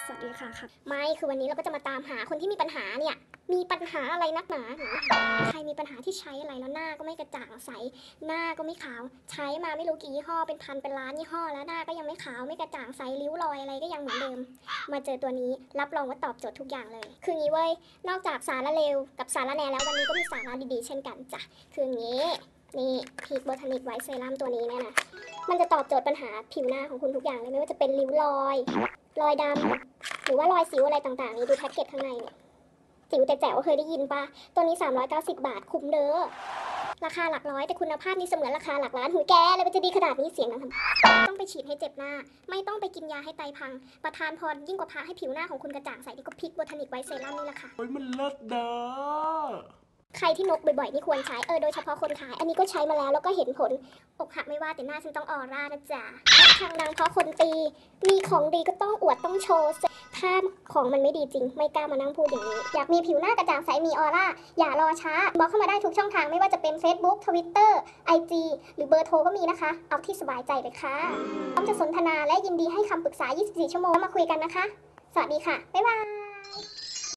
สวัสดีค่ะไม่คือวันนี้เราก็จะมาตามหาคนที่มีปัญหาเนี่ยมีปัญหาอะไรนักหนาใครมีปัญหาที่ใช้อะไรแล้วหน้าก็ไม่กระจ่างใสหน้าก็ไม่ขาวใช้มาไม่รู้กี่ยี่ห้อเป็นพันเป็นล้านยี่ห้อแล้วหน้าก็ยังไม่ขาวไม่กระจ่างใสริ้วรอยอะไรก็ยังเหมือนเดิมมาเจอตัวนี้รับรองว่าตอบโจทย์ทุกอย่างเลยคืองี้เว้ยนอกจากสาระเลวกับสาระแหน่แล้ววันนี้ก็มีสาระดีๆเช่นกันจ้ะคืองี้นี่พีคโบทานิกไวท์เซรั่มตัวนี้เนี่ยนะมันจะตอบโจทย์ปัญหาผิวหน้าของคุณทุกอย่างเลยไม่ว่าจะเป็นริ้วรอยดำหรือว่ารอยสิวอะไรต่างๆนี่ดูแพ็กเกจข้างในเนี่ยสิวแต่แจ๋วเคยได้ยินปะตัวนี้390 บาทคุ้มเด้อราคาหลักร้อยแต่คุณภาพนี่เสมือนราคาหลักล้านหูแกอะไรมันจะดีขนาดนี้เสียงดังทำต้องไปฉีดให้เจ็บหน้าไม่ต้องไปกินยาให้ไตพังประทานพรยิ่งกว่าพระให้ผิวหน้าของคุณกระจ่างใสนี่ก็พิกโบทานิกไวท์เซรั่มนี่แหละค่ะเฮ้ยมันเลิศเด้อใครที่นกบ่อยๆนี่ควรใช้โดยเฉพาะคนขายอันนี้ก็ใช้มาแล้วก็เห็นผลอกหักไม่ว่าแต่หน้าฉันต้องออร่านะจ๊ะทางดังเพราะคนตีมีของดีก็ต้องอวดต้องโชว์ถ้าของมันไม่ดีจริงไม่กล้ามานั่งพูดอย่างนี้อยากมีผิวหน้ากระจ่างใสมีออร่าอย่ารอช้าบอกเข้ามาได้ทุกช่องทางไม่ว่าจะเป็น Facebook Twitter IG หรือเบอร์โทรก็มีนะคะเอาที่สบายใจเลยค่ะพร้อมจะสนทนาและยินดีให้คำปรึกษา 24 ชั่วโมงมาคุยกันนะคะสวัสดีค่ะบ๊ายบาย